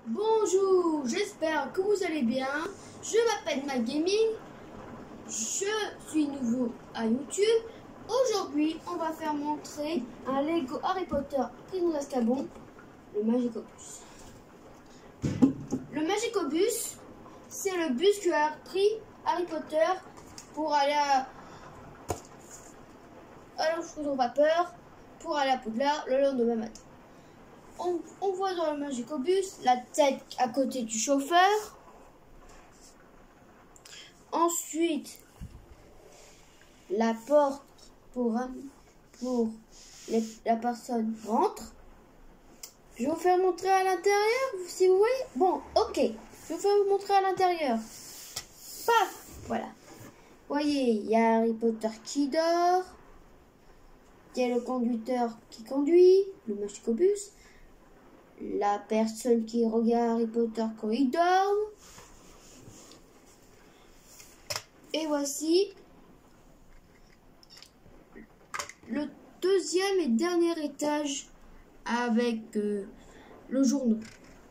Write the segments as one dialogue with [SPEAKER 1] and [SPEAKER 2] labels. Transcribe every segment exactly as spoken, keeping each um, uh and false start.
[SPEAKER 1] Bonjour, j'espère que vous allez bien. Je m'appelle MacGaming. Je suis nouveau à YouTube. Aujourd'hui, on va faire montrer un Lego Harry Potter Prison d'Azkaban, le Magicobus. Le Magicobus, c'est le bus que a pris Harry Potter pour aller à à la Foudre Vapeur, pour aller à Poudlard le lendemain matin. On, on voit dans le Magicobus la tête à côté du chauffeur. Ensuite, la porte pour, pour les, la personne rentre. Je vais vous faire montrer à l'intérieur, si vous voulez. Bon, ok. Je vais vous faire vous montrer à l'intérieur. Paf, voilà. Vous voyez, il y a Harry Potter qui dort. Il y a le conducteur qui conduit, le Magicobus. La personne qui regarde Harry Potter quand il dort. Et voici le deuxième et dernier étage avec euh, le journaux.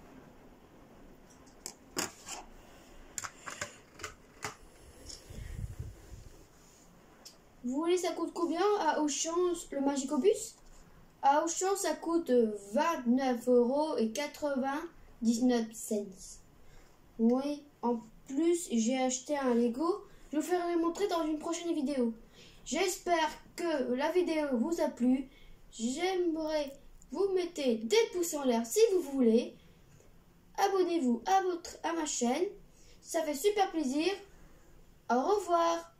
[SPEAKER 1] Vous voulez ça coûte combien à Auchan le Magicobus? À Auchan ça coûte vingt-neuf euros et quatre-vingt-dix-neuf cents. Oui, en plus j'ai acheté un Lego. Je vous ferai montrer dans une prochaine vidéo. J'espère que la vidéo vous a plu. J'aimerais vous mettez des pouces en l'air si vous voulez. Abonnez-vous à votre à ma chaîne. Ça fait super plaisir. Au revoir.